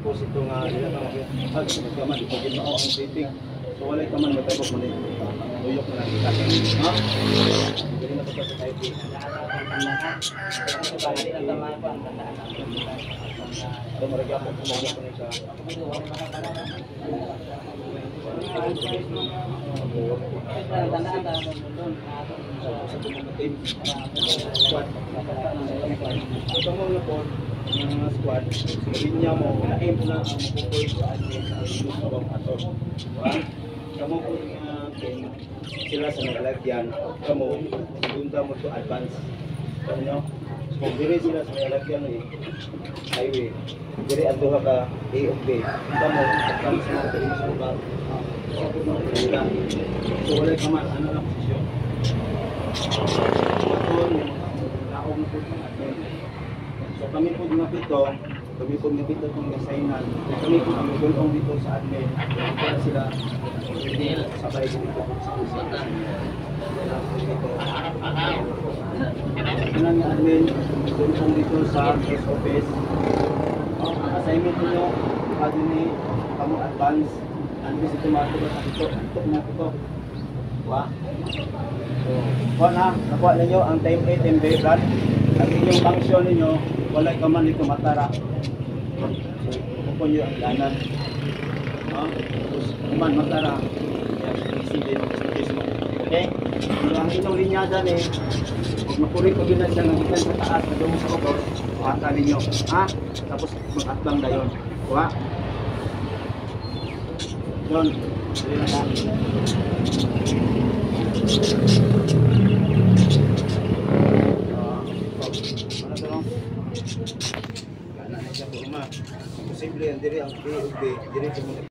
deposito nga nila ka mag kaman ito ginoo ang dating. So wala ka man matapos mo nito. Tuyok na lang kita. Ha? Dili na to sa IT. Ito marami ako kumawag ko na siya. Ito mo na po ng squad, sabihin niya mo, na-aim na ang makukulit sa admin sa ibang ator. Kamu po sila sa nagalagyan, kamu, punta mo to advance. Kaya nyo, kung diri sila sa nagalagyan highway, diri ang duha ka A of B, punta mo, advance na sa inyong lugar. So wala ka man, ano na posisyon? Ito, naong po ng admin. So kami po mga pito itong gasainan. Kami po kami gulong dito sa admin. Para sila sabay dito sa usapan. Kailangan nga admin, gulong dito sa post office. Ang assignment nyo, pwede ni kamu advance. Ano kasi tumatulog sa ito? Ito na ito. Diba? So, kuha na, nakuha ninyo ang time A, time B, brad. Ang inyong function ninyo, wala ka man ito matara. So, kung nyo ang danan. Tapos, kuman matara. Exceeded mo. Okay? So, ang inyong linyada ni, kung makurik ko yun na siya ng ikan sa taas, na doon sa kubos, pakata ninyo. Ha? Tapos, mag-atbang na yun. Kuha? Yun. Dali na lang. Posible yan diri ang B, diri